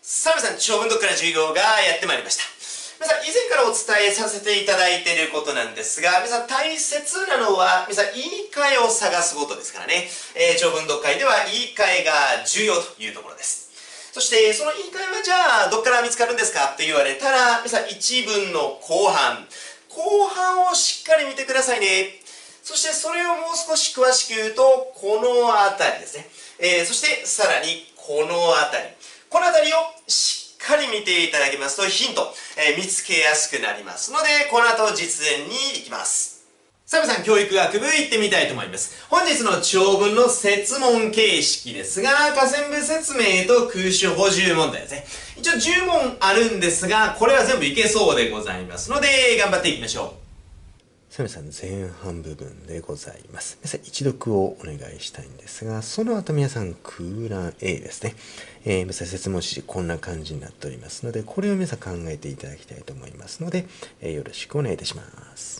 さあ皆さん、長文読解の授業がやってまいりました。皆さん、以前からお伝えさせていただいていることなんですが、皆さん大切なのは、皆さん言い換えを探すことですからね。長文読解では言い換えが重要というところです。そして、その言い換えはじゃあ、どっから見つかるんですかって言われたら、皆さん一文の後半をしっかり見てくださいね。そしてそれをもう少し詳しく言うと、このあたりですね。そしてさらにこのあたり。このあたりをしっかり見ていただけますとヒント、見つけやすくなりますので、この後実演に行きます。さあ皆さん、教育学部行ってみたいと思います。本日の長文の設問形式ですが、下線部説明と空手補充問題ですね。一応10問あるんですが、これは全部いけそうでございますので、頑張っていきましょう。 さあ皆さん、前半部分でございます。皆さん、一読をお願いしたいんですが、その後皆さん、空欄 A ですね。皆さん、設問指示こんな感じになっておりますので、これを皆さん考えていただきたいと思いますので、よろしくお願いいたします。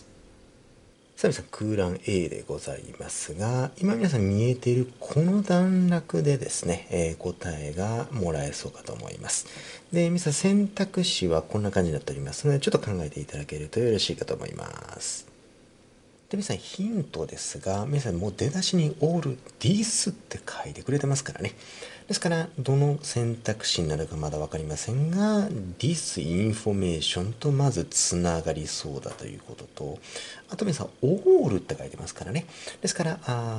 さあ皆さん、空欄 A でございますが、今皆さん見えているこの段落でですね、答えがもらえそうかと思います。で、皆さん選択肢はこんな感じになっておりますので、ちょっと考えていただけるとよろしいかと思います。で、皆さんヒントですが、皆さんもう出だしに all this って書いてくれてますからね。ですから、どの選択肢になるかまだわかりませんが、this information とまずつながりそうだということと、あと皆さん all って書いてますからね。ですから、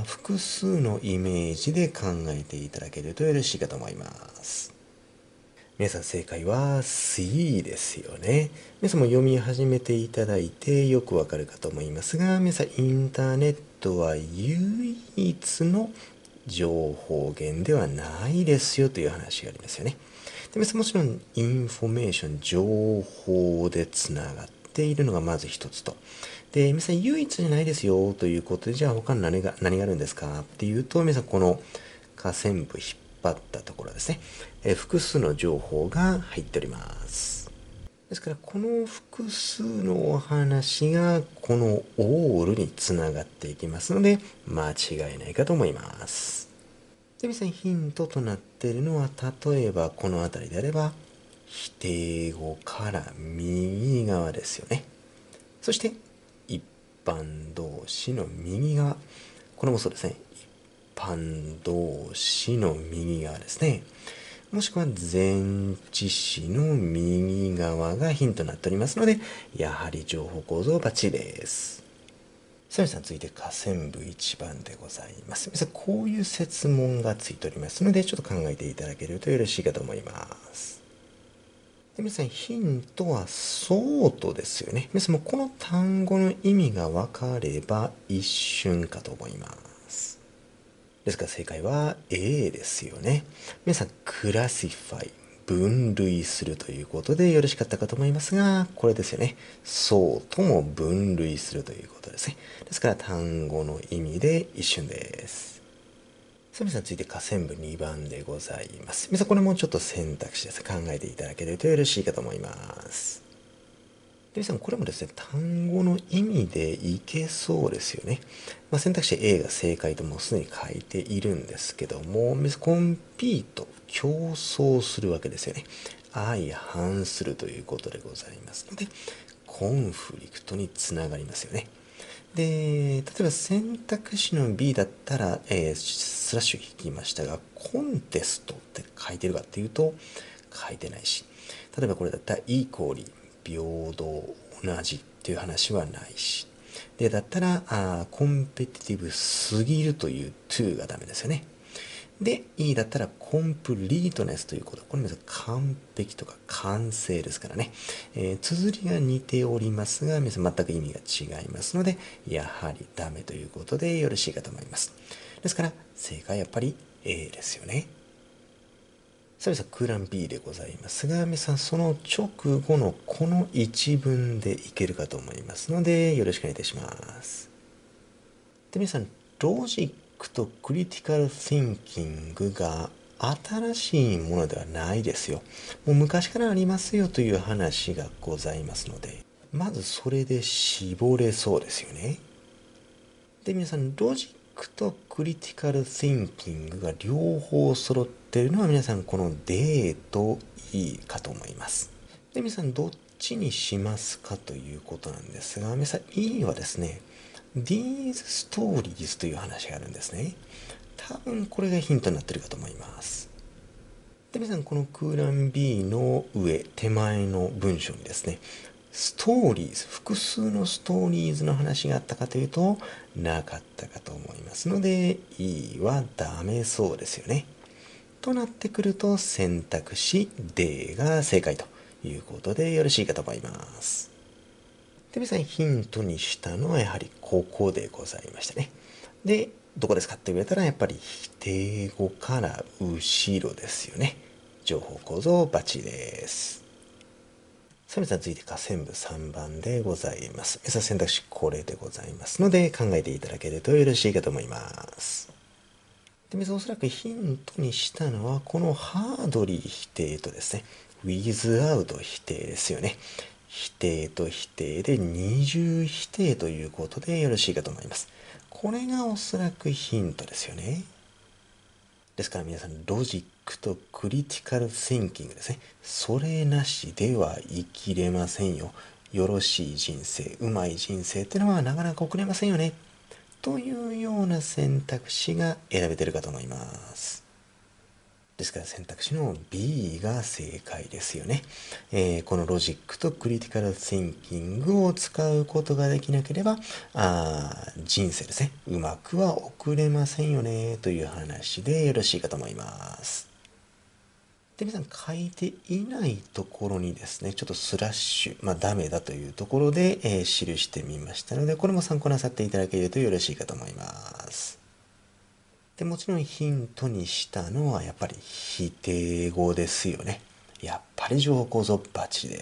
複数のイメージで考えていただけるとよろしいかと思います。皆さん正解は C ですよね。皆さんも読み始めていただいてよくわかるかと思いますが、皆さんインターネットは唯一の情報源ではないですよという話がありますよね。で皆さんもちろんインフォメーション、情報でつながっているのがまず一つと。で、皆さん唯一じゃないですよということで、じゃあ他に何があるんですかっていうと、皆さんこの下線部引っ張ったところですね。複数の情報が入っております。ですから、この複数のお話がこのオールにつながっていきますので、間違いないかと思います。で、皆さんヒントとなっているのは、例えばこの辺りであれば、否定語から右側ですよね。そして、一般動詞の右側。これもそうですね。一般動詞の右側ですね。もしくは前置詞の右側がヒントになっておりますので、やはり情報構造バッチリです。さあ皆さん、続いて下線部1番でございます。皆さん、こういう設問がついておりますので、ちょっと考えていただけるとよろしいかと思います。で皆さん、ヒントはそうとですよね。皆さんもこの単語の意味が分かれば一瞬かと思います。ですから正解は A ですよね。皆さん、クラシファイ、分類するということでよろしかったかと思いますが、これですよね。そうとも分類するということですね。ですから単語の意味で一瞬です。さあ皆さん、続いて下線部2番でございます。皆さん、これもちょっと選択肢です。考えていただけるとよろしいかと思います。皆さん、これもですね、単語の意味でいけそうですよね。選択肢 A が正解ともうすでに書いているんですけども、コンピート、競争するわけですよね。相反するということでございますので、コンフリクトにつながりますよね。で、例えば選択肢の B だったら、スラッシュ引きましたが、コンテストって書いてるかっていうと、書いてないし、例えばこれだったらイコーリー、平等、同じっていう話はないし。で、だったら、コンペティティブすぎるという to がダメですよね。で、E だったらコンプリートネスということ。これ皆さん完璧とか完成ですからね。綴りが似ておりますが、皆さん全く意味が違いますので、やはりダメということでよろしいかと思います。ですから、正解はやっぱり A ですよね。さあ皆さん、空欄 B でございますが、皆さんその直後のこの一文でいけるかと思いますので、よろしくお願いいたします。で、皆さん、ロジックとクリティカル・シンキングが新しいものではないですよ。もう昔からありますよという話がございますので、まずそれで絞れそうですよね。で、皆さん、ロジックとクリティカル・シンキングが両方揃っているのは皆さんこの D と E かと思います。で、皆さんどっちにしますかということなんですが、皆さん E はですね、These stories という話があるんですね。多分これがヒントになっているかと思います。で、皆さんこの空欄 B の上、手前の文章にですね、ストーリーズ、複数のストーリーズの話があったかというと、なかったかと思いますので、E はダメそうですよね。となってくると、選択肢 D が正解ということでよろしいかと思います。で、皆さんヒントにしたのはやはりここでございましたね。で、どこですかって言われたらやっぱり否定語から後ろですよね。情報構造バッチリです。さあ皆さん続いて下線部3番でございます。皆さん選択肢これでございますので考えていただけるとよろしいかと思います。で、皆さんおそらくヒントにしたのはこのハードリー否定とですね、without 否定ですよね。否定と否定で二重否定ということでよろしいかと思います。これがおそらくヒントですよね。ですから皆さんロジックとクリティカル・シンキングですね。それなしでは生きれませんよ。よろしい人生、うまい人生ってのはなかなか送れませんよね。というような選択肢が選べてるかと思います。ですから選択肢の B が正解ですよね。このロジックとクリティカル・シンキングを使うことができなければ、人生ですね、うまくは送れませんよねという話でよろしいかと思います。で、皆さん書いていないところにですね、ちょっとスラッシュ、ダメだというところで、記してみましたので、これも参考なさっていただけるとよろしいかと思います。で、もちろんヒントにしたのはやっぱり否定語ですよね。やっぱり情報構造バッチリです。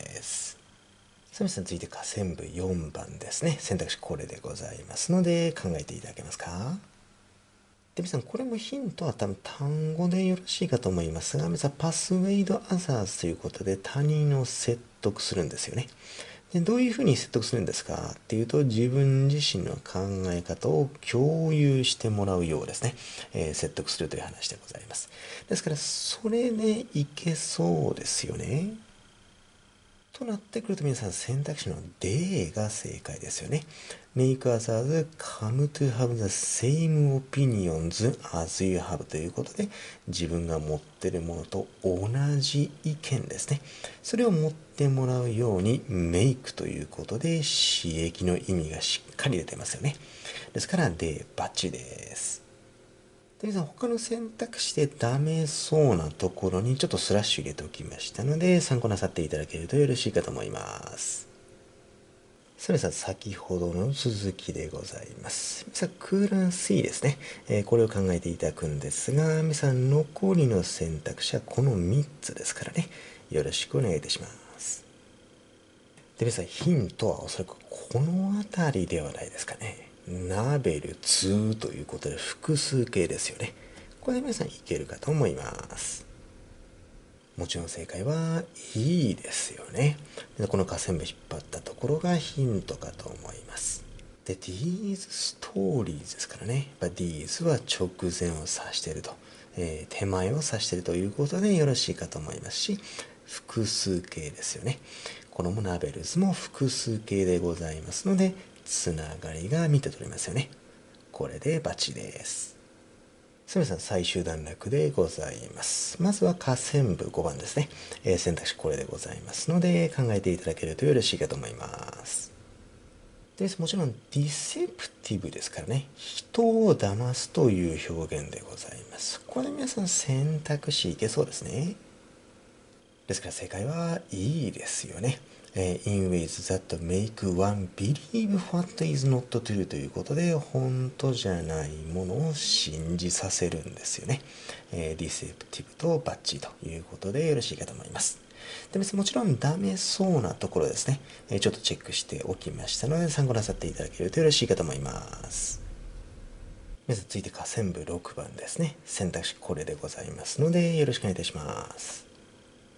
さあ皆さん続いて下線部4番ですね。選択肢これでございますので考えていただけますか。で、皆さんこれもヒントは多分単語でよろしいかと思いますが、皆さんパスウェイドアザーズということで他人を説得するんですよね。で、どういうふうに説得するんですかっていうと、自分自身の考え方を共有してもらうようですね、説得するという話でございます。ですから、それでいけそうですよね。となってくると皆さん選択肢の D が正解ですよね。Make others come to have the same opinions as you have ということで、自分が持っているものと同じ意見ですね。それを持ってもらうように make ということで、刺激の意味がしっかり出てますよね。ですから D バッチリです。で、皆さん他の選択肢でダメそうなところにちょっとスラッシュ入れておきましたので参考なさっていただけるとよろしいかと思います。それでは先ほどの続きでございます。皆さん空欄 C ですね、これを考えていただくんですが、皆さん残りの選択肢はこの3つですからね、よろしくお願いいたします。で、皆さんヒントはおそらくこの辺りではないですかね。ナベル2ということで複数形ですよね。これで皆さんいけるかと思います。もちろん正解はいいですよね。で、この下線部引っ張ったところがヒントかと思います。で、these stories ですからね。やっぱ these は直前を指していると、手前を指しているということでよろしいかと思いますし、複数形ですよね。このナベルズも複数形でございますので、つながりが見て取れますよね。これでバッチリです。すみません、最終段落でございます。まずは下線部5番ですね。選択肢これでございますので、考えていただけるとよろしいかと思います。で、もちろん、ディセプティブですからね。人を騙すという表現でございます。これで皆さん選択肢いけそうですね。ですから正解はいいですよね。in ways that make one believe what is not true ということで、本当じゃないものを信じさせるんですよね。ディセプティブとバッチリということでよろしいかと思います。で、もちろんダメそうなところですね。ちょっとチェックしておきましたので、参考なさっていただけるとよろしいかと思います。まず続いて下線部6番ですね。選択肢これでございますので、よろしくお願いいたします。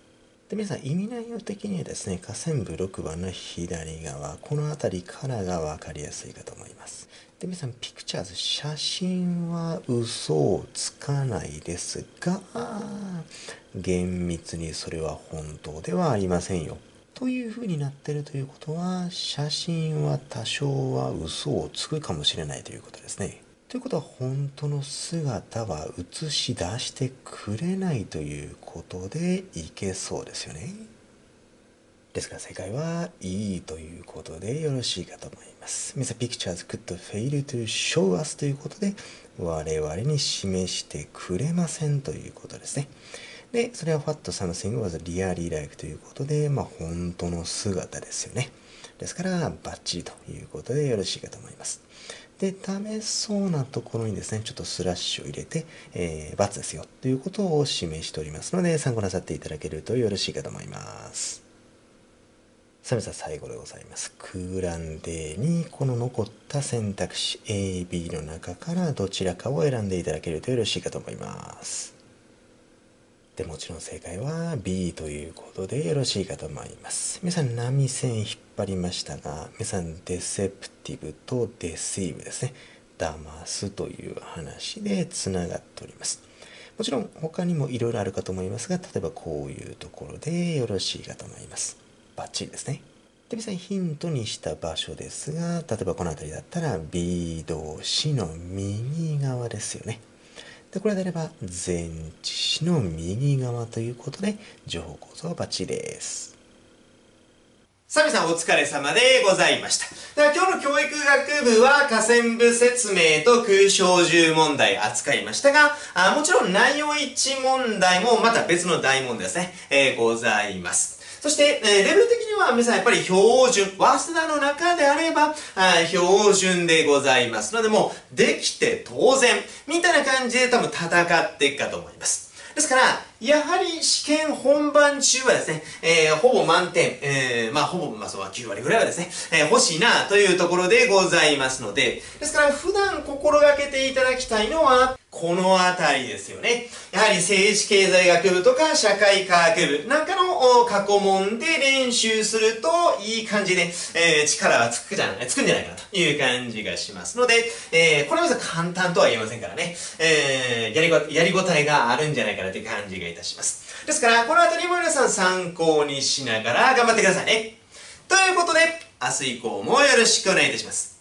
で、皆さん意味内容的にはですね、下線部6番の左側、この辺りからが分かりやすいかと思います。で、皆さん、ピクチャーズ、写真は嘘をつかないですが、厳密にそれは本当ではありませんよ。というふうになっているということは、写真は多少は嘘をつくかもしれないということですね。ということは、本当の姿は映し出してくれないということでいけそうですよね。ですから正解はいいということでよろしいかと思います。Mr. Pictures could fail to show us ということで我々に示してくれませんということですね。で、それは What something was really like ということで、本当の姿ですよね。ですからバッチリということでよろしいかと思います。で、ダメそうなところにですね、ちょっとスラッシュを入れて、×ですよということを示しておりますので、参考なさっていただけるとよろしいかと思います。さあ皆さん、最後でございます。空欄でにこの残った選択肢 A、B の中からどちらかを選んでいただけるとよろしいかと思います。で、もちろん正解は B ということでよろしいかと思います。皆さん、波線引っ張りましたが、皆さん、デセプティブとデシーブですね。騙すという話でつながっております。もちろん他にもいろいろあるかと思いますが、例えばこういうところでよろしいかと思います。バッチリですね。で、皆さんヒントにした場所ですが、例えばこの辺りだったら B 動詞の右側ですよね。で、これであれば前置詞の右側ということで情報構造はバッチリです。 さあ皆さんお疲れ様でございました。では今日の教育学部は下線部説明と空小10問題扱いましたが、もちろん内容一致問題もまた別の大問題ですね、ございます。そして、レベル的には皆さんやっぱり標準、早稲田の中であれば、標準でございますので、もうできて当然、みたいな感じで多分戦っていくかと思います。ですから、やはり試験本番中はですね、ほぼ満点、ほぼ、そうは9割ぐらいはですね、欲しいなというところでございますので、ですから普段心がけていただきたいのは、このあたりですよね。やはり政治経済学部とか社会科学部なんかの過去問で練習するといい感じで、力がつくんじゃないかなという感じがしますので、これは簡単とは言えませんからね、やりごたえがあるんじゃないかなという感じがいたします。ですから、このあたりも皆さん参考にしながら頑張ってくださいね。ということで、明日以降もよろしくお願いいたします。